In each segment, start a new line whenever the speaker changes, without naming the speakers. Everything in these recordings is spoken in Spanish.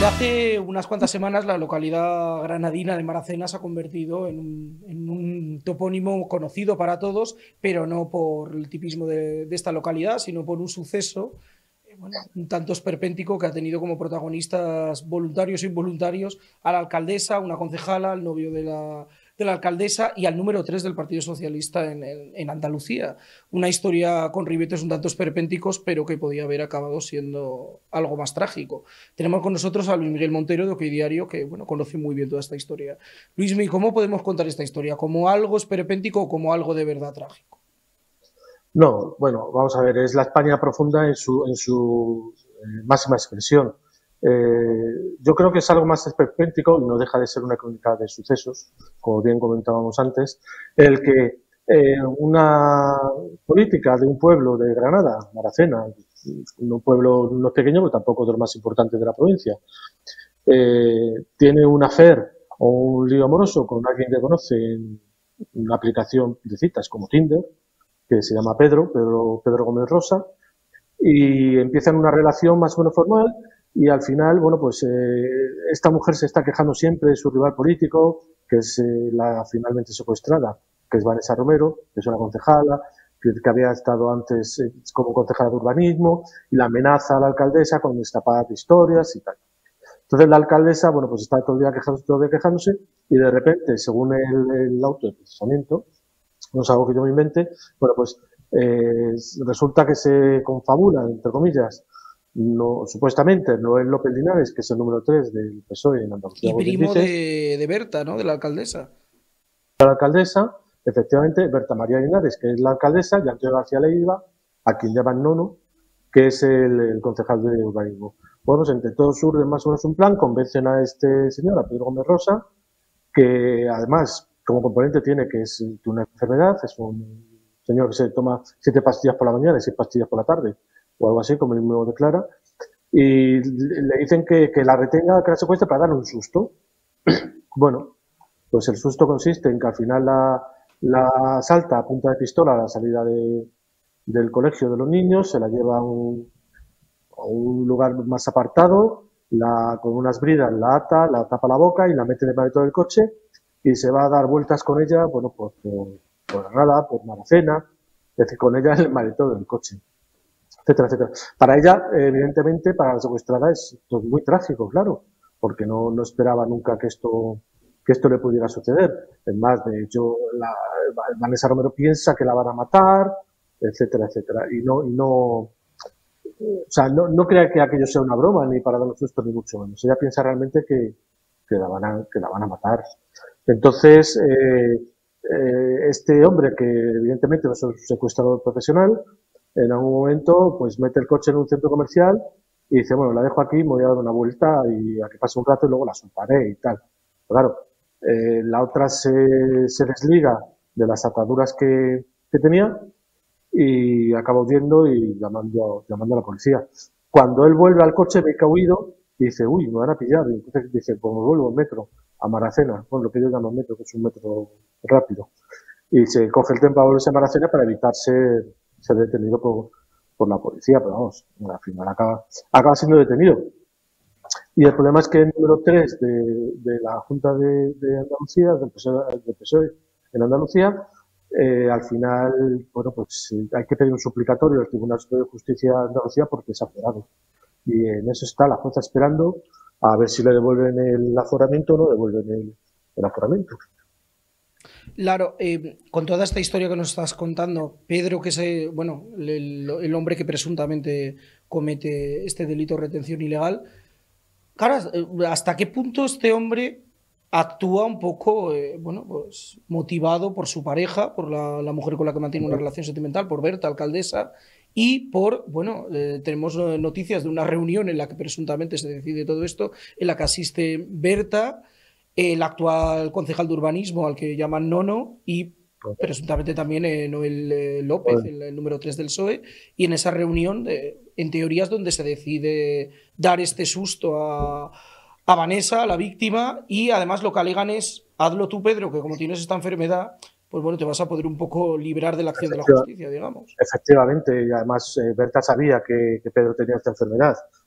Desde hace unas cuantas semanas la localidad granadina de Maracena se ha convertido en un topónimo conocido para todos, pero no por el tipismo de esta localidad, sino por un suceso bueno, un tanto esperpéntico que ha tenido como protagonistas voluntarios e involuntarios a la alcaldesa, una concejala, al novio de la alcaldesa y al número 3 del Partido Socialista en Andalucía. Una historia con ribetes un tanto esperpénticos, pero que podía haber acabado siendo algo más trágico. Tenemos con nosotros a Luis Miguel Montero de OK Diario, que bueno, conoce muy bien toda esta historia. Luismi, ¿cómo podemos contar esta historia? ¿Como algo esperpéntico o como algo de verdad trágico?
No, bueno, vamos a ver, es la España profunda en su máxima expresión. Yo creo que es algo más esperpéntico y no deja de ser una crónica de sucesos, como bien comentábamos antes, el que una política de un pueblo de Granada, Maracena, un pueblo no pequeño, pero tampoco de los más importantes de la provincia, tiene un affair o un lío amoroso con alguien que conoce en una aplicación de citas como Tinder, que se llama Pedro Gómez Rosa, y empiezan una relación más o menos formal y al final, bueno, pues esta mujer se está quejando siempre de su rival político, que es la finalmente secuestrada, que es Vanessa Romero, que es una concejala, que había estado antes como concejala de urbanismo, y la amenaza a la alcaldesa con destapar historias y tal. Entonces la alcaldesa, bueno, pues está todo el día quejándose, y de repente, según el auto de procesamiento, no es algo que yo me invente, bueno, pues resulta que se confabula, entre comillas, no, supuestamente Noel López Linares, que es el número 3 del PSOE en Andalucía,
Y
como bien
primo
dices,
de Berta, ¿no? De la alcaldesa.
la alcaldesa, efectivamente, Berta María Linares, que es la alcaldesa, y Antonio García Leiva, a quien llaman Nono, que es el concejal de urbanismo. Bueno, pues entre todos surge más o menos un plan, convencen a este señor, a Pedro Gómez Rosa, que además como componente tiene que es una enfermedad, es un señor que se toma 7 pastillas por la mañana y 6 pastillas por la tarde, o algo así, como él mismo declara, y le dicen que la retenga, que la secuestre para darle un susto. Bueno, pues el susto consiste en que al final la salta a punta de pistola a la salida del colegio de los niños, se la lleva a un lugar más apartado, con unas bridas la ata, la tapa la boca y la mete en el maletero del coche y se va a dar vueltas con ella, bueno, pues por Granada, por Maracena, es decir, con ella en el maletero del coche, etcétera, etcétera. Para ella, evidentemente, para la secuestrada es pues, muy trágico, claro, porque no esperaba nunca que esto le pudiera suceder. Es más, de hecho, Vanessa Romero piensa que la van a matar, etcétera, etcétera. O sea, no crea que aquello sea una broma ni para dar un susto ni mucho menos. Ella piensa realmente que la van a matar. Entonces, este hombre, que evidentemente no es un secuestrador profesional, en algún momento pues mete el coche en un centro comercial y dice, bueno, la dejo aquí, me voy a dar una vuelta y a que pase un rato y luego la soltaré y tal. Pero claro, la otra se desliga de las ataduras que tenía y acaba huyendo y llamando a la policía. Cuando él vuelve al coche, ve que ha huido y dice, uy, me van a pillar. Y entonces dice, pues me vuelvo en metro a Maracena, bueno, lo que ellos llaman metro, que es un metro rápido. Y se coge el tren para volverse a Maracena para evitar ser detenido por la policía, pero vamos, al final acaba siendo detenido. Y el problema es que el número 3 de la Junta de Andalucía, del PSOE en Andalucía, al final, bueno, pues hay que pedir un suplicatorio al Tribunal Superior de Justicia de Andalucía porque es aforado. Y en eso está la jueza esperando a ver si le devuelven el aforamiento o no devuelven el aforamiento.
Claro, con toda esta historia que nos estás contando, Pedro, que es bueno, el hombre que presuntamente comete este delito de retención ilegal, claro, ¿hasta qué punto este hombre actúa un poco, bueno, pues motivado por su pareja, por la mujer con la que mantiene una relación sentimental, por Berta, alcaldesa, y por, bueno, tenemos noticias de una reunión en la que presuntamente se decide todo esto, en la que asiste Berta, el actual concejal de urbanismo, al que llaman Nono, y presuntamente también Noel López,
Bueno,
el número 3 del PSOE, y en esa reunión, en teoría, es donde se decide dar este susto a Vanessa, la víctima, y además lo que alegan es, hazlo tú, Pedro, que como tienes esta enfermedad, pues bueno, te vas a poder un poco librar de la acción de la
efectiva-
justicia, digamos.
efectivamente, y además Berta sabía que Pedro tenía esta enfermedad.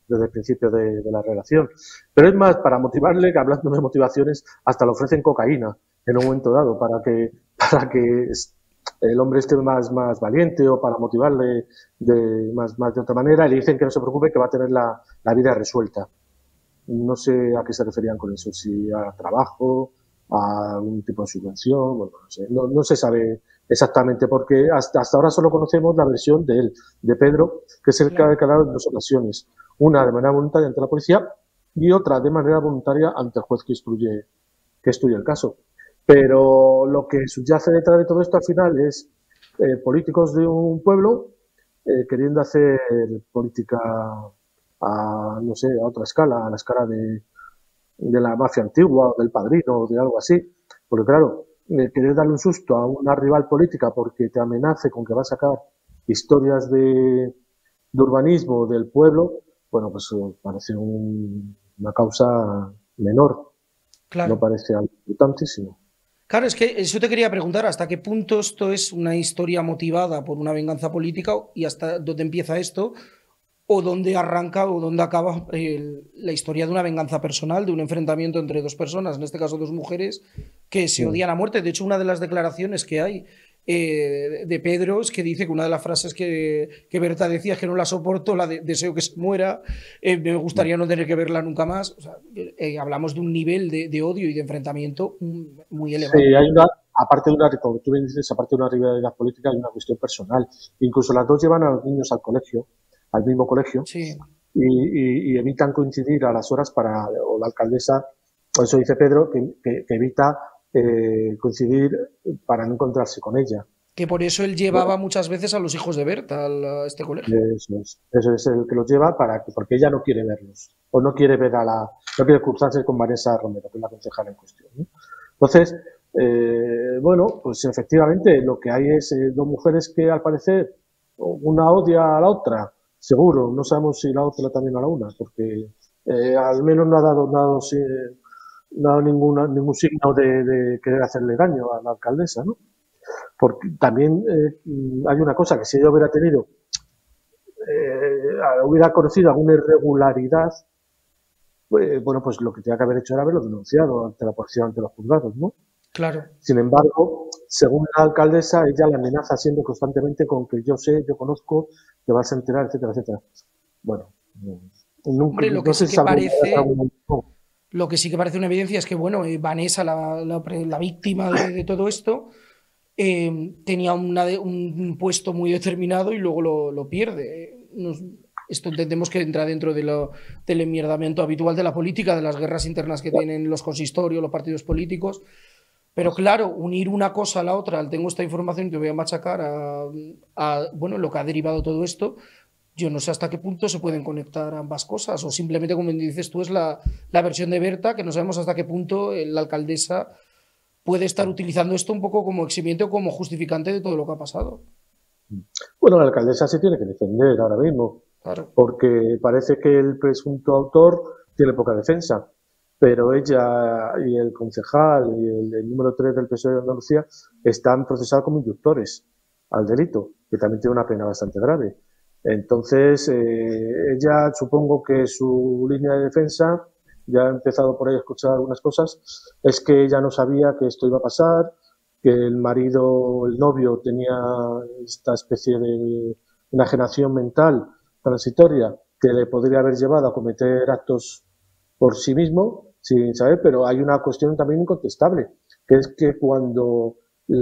desde el principio de la relación. Pero es más, para motivarle, que hablando de motivaciones, hasta le ofrecen cocaína en un momento dado para que el hombre esté más valiente o para motivarle más de otra manera. Y le dicen que no se preocupe, que va a tener la vida resuelta. No sé a qué se referían con eso, si a trabajo, a algún tipo de subvención, bueno, no sé, no se sabe exactamente, porque hasta ahora solo conocemos la versión de él, de Pedro, que es el que ha declarado en 2 ocasiones, una de manera voluntaria ante la policía y otra de manera voluntaria ante el juez que instruye el caso. Pero lo que subyace detrás de todo esto al final es políticos de un pueblo queriendo hacer política no sé, a otra escala, a la escala de la mafia antigua, o del Padrino, o de algo así. Porque claro, querer darle un susto a una rival política porque te amenace con que va a sacar historias de urbanismo del pueblo, bueno, pues parece una causa menor.
Claro.
No parece algo tantísimo.
Claro, es que eso te quería preguntar, ¿hasta qué punto esto es una historia motivada por una venganza política y hasta dónde empieza esto? ¿O dónde arranca o dónde acaba la historia de una venganza personal, de un enfrentamiento entre 2 personas, en este caso 2 mujeres, que se odian a muerte? De hecho, una de las declaraciones que hay de Pedro es que dice que una de las frases que Berta decía es que no la soporto, deseo que se muera, me gustaría no tener que verla nunca más. O sea, hablamos de un nivel de odio y de enfrentamiento muy elevado.
Sí, aparte de como tú bien dices, aparte de una rivalidad política, hay una cuestión personal. Incluso las 2 llevan a los niños al mismo colegio,
sí.
y evitan coincidir a las horas o la alcaldesa, por eso dice Pedro, que evita coincidir para no encontrarse con ella.
Que por eso él llevaba muchas veces a los hijos de Berta a este colegio.
Eso es el que los lleva porque ella no quiere verlos, o no quiere ver no quiere cruzarse con Vanessa Romero, que es la concejala en cuestión, ¿no? Entonces, bueno, pues efectivamente lo que hay es 2 mujeres que al parecer una odia a la otra, seguro, no sabemos si la otra también a la una, porque al menos no ha dado ningún signo de querer hacerle daño a la alcaldesa, ¿no? Porque también hay una cosa, que si ella hubiera conocido alguna irregularidad, bueno, pues lo que tenía que haber hecho era haberlo denunciado ante la policía, ante los juzgados, ¿no?
Claro.
Sin embargo, según la alcaldesa, ella la amenaza siendo constantemente con que yo sé, yo conozco, te vas a enterar, etcétera, etcétera. Bueno,
hombre, lo que sí que parece, lo que sí que parece una evidencia es que, bueno, Vanessa, la víctima de todo esto, tenía un puesto muy determinado y luego lo pierde. Esto entendemos que entra dentro del enmierdamiento habitual de la política, de las guerras internas que tienen los consistorios, los partidos políticos. Pero claro, unir una cosa a la otra, tengo esta información y te voy a machacar bueno, lo que ha derivado todo esto. Yo no sé hasta qué punto se pueden conectar ambas cosas, o simplemente, como dices tú, es la versión de Berta, que no sabemos hasta qué punto la alcaldesa puede estar utilizando esto un poco como eximiente o como justificante de todo lo que ha pasado.
Bueno, la alcaldesa se tiene que defender ahora mismo, claro, porque parece que el presunto autor tiene poca defensa, pero ella y el concejal y el número 3 del PSOE de Andalucía están procesados como inductores al delito, que también tiene una pena bastante grave. Entonces, ella, supongo que su línea de defensa, ya ha empezado por ahí a escuchar algunas cosas, es que ella no sabía que esto iba a pasar, que el marido, el novio, tenía esta especie de enajenación mental transitoria que le podría haber llevado a cometer actos por sí mismo, sin saber, pero hay una cuestión también incontestable, que es que cuando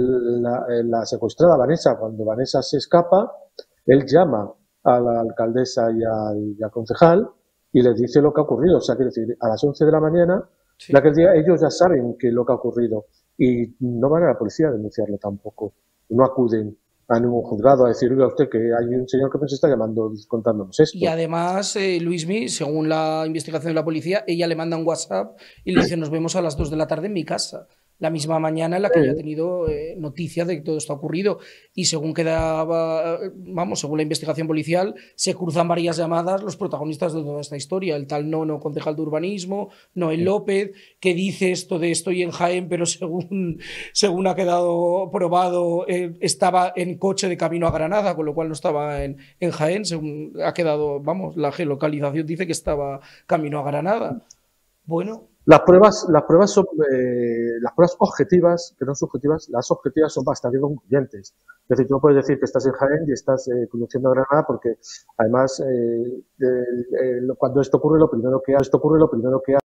la secuestrada Vanessa, cuando Vanessa se escapa, él llama a la alcaldesa y al concejal y les dice lo que ha ocurrido. O sea, quiere decir, a las 11 de la mañana, sí, de aquel día, ellos ya saben que lo que ha ocurrido y no van a la policía a denunciarlo tampoco. No acuden a ningún juzgado a decir, oiga usted, que hay un señor que nos está llamando contándonos esto.
Y además, Luismi, según la investigación de la policía, ella le manda un WhatsApp y le dice, nos vemos a las 2 de la tarde en mi casa. la misma mañana en la que ya ha tenido noticia de que todo esto ha ocurrido. Y según quedaba, vamos, según la investigación policial, se cruzan varias llamadas los protagonistas de toda esta historia. El tal Nono, concejal de urbanismo, Noel López, que dice esto de estoy en Jaén, pero según ha quedado probado, estaba en coche de camino a Granada, con lo cual no estaba en Jaén, según ha quedado, vamos, la geolocalización dice que estaba camino a Granada. Bueno.
Las pruebas son las pruebas objetivas, que no subjetivas, las objetivas son bastante concluyentes. Es decir, tú no puedes decir que estás en Jaén y estás conduciendo a Granada porque además cuando esto ocurre lo primero que